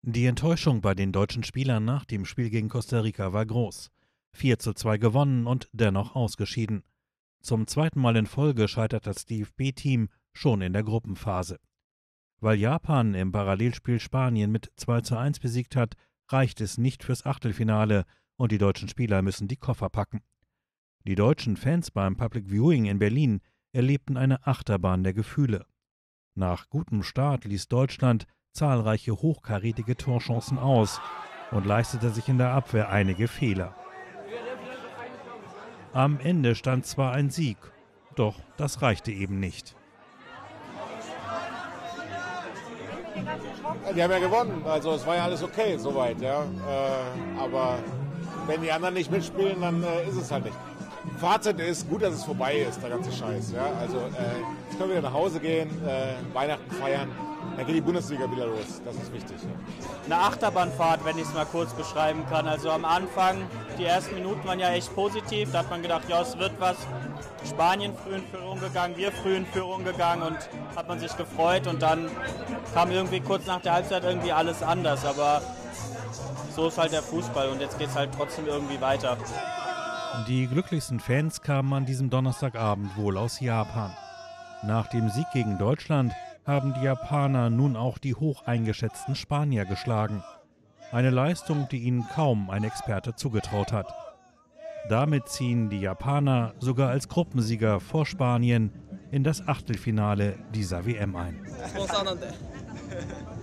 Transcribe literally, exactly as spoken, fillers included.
Die Enttäuschung bei den deutschen Spielern nach dem Spiel gegen Costa Rica war groß. vier zu zwei gewonnen und dennoch ausgeschieden. Zum zweiten Mal in Folge scheitert das D F B-Team schon in der Gruppenphase. Weil Japan im Parallelspiel Spanien mit zwei zu eins besiegt hat, reicht es nicht fürs Achtelfinale und die deutschen Spieler müssen die Koffer packen. Die deutschen Fans beim Public Viewing in Berlin erlebten eine Achterbahn der Gefühle. Nach gutem Start ließ Deutschland zahlreiche hochkarätige Torchancen aus und leistete sich in der Abwehr einige Fehler. Am Ende stand zwar ein Sieg, doch das reichte eben nicht. Die haben ja gewonnen, also es war ja alles okay soweit, ja. Äh, aber wenn die anderen nicht mitspielen, dann äh, ist es halt nicht. Fazit ist, gut, dass es vorbei ist, der ganze Scheiß. Ja. Also äh, jetzt können wir wieder nach Hause gehen, äh, Weihnachten feiern, dann geht die Bundesliga wieder los, das ist wichtig. Ja. Eine Achterbahnfahrt, wenn ich es mal kurz beschreiben kann. Also am Anfang, die ersten Minuten waren ja echt positiv, da hat man gedacht, ja, es wird was. Spanien früh in Führung gegangen, wir früh in Führung gegangen und hat man sich gefreut und dann kam irgendwie kurz nach der Halbzeit irgendwie alles anders, aber so ist halt der Fußball und jetzt geht es halt trotzdem irgendwie weiter. Die glücklichsten Fans kamen an diesem Donnerstagabend wohl aus Japan. Nach dem Sieg gegen Deutschland haben die Japaner nun auch die hoch eingeschätzten Spanier geschlagen. Eine Leistung, die ihnen kaum ein Experte zugetraut hat. Damit ziehen die Japaner sogar als Gruppensieger vor Spanien in das Achtelfinale dieser W M ein.